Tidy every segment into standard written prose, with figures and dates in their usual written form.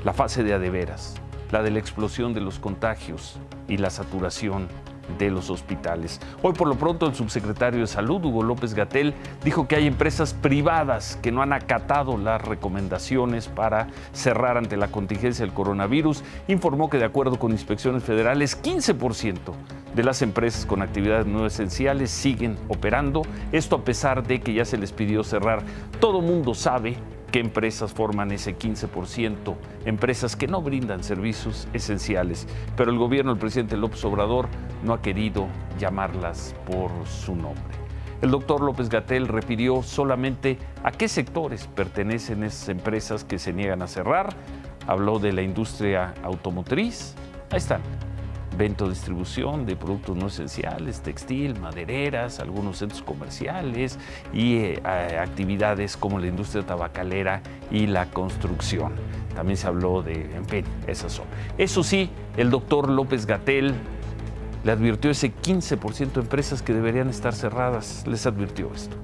la fase de adeveras, la de la explosión de los contagios y la saturación de los hospitales. Hoy, por lo pronto, el subsecretario de Salud, Hugo López-Gatell, dijo que hay empresas privadas que no han acatado las recomendaciones para cerrar ante la contingencia del coronavirus. Informó que, de acuerdo con inspecciones federales, 15% de las empresas con actividades no esenciales siguen operando. Esto a pesar de que ya se les pidió cerrar. Todo mundo sabe qué empresas forman ese 15%, empresas que no brindan servicios esenciales, pero el gobierno del presidente López Obrador no ha querido llamarlas por su nombre. El doctor López-Gatell refirió solamente a qué sectores pertenecen esas empresas que se niegan a cerrar. Habló de la industria automotriz. Ahí están: venta, distribución de productos no esenciales, textil, madereras, algunos centros comerciales y actividades como la industria tabacalera y la construcción. También se habló de, en fin, esas son. Eso sí, el doctor López-Gatell le advirtió ese 15% de empresas que deberían estar cerradas. Les advirtió esto.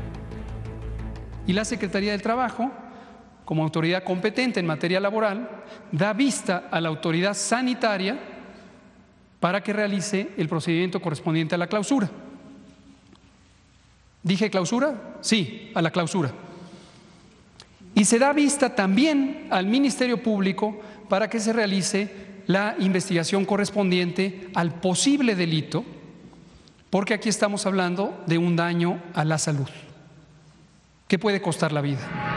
Y la Secretaría del Trabajo, como autoridad competente en materia laboral, da vista a la autoridad sanitaria para que realice el procedimiento correspondiente a la clausura. ¿Dije clausura? Sí, a la clausura. Y se da vista también al Ministerio Público para que se realice la investigación correspondiente al posible delito, porque aquí estamos hablando de un daño a la salud que puede costar la vida.